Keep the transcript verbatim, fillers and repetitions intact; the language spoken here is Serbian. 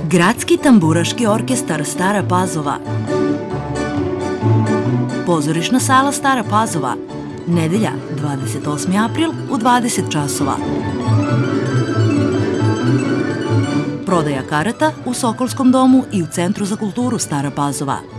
Gradski tamburaški orkestar Stara Pazova. Pozorišna sala Stara Pazova. Nedelja, dvadeset osmi april u dvadeset časova. Prodaja karata u Sokolskom domu i u Centru za kulturu Stara Pazova.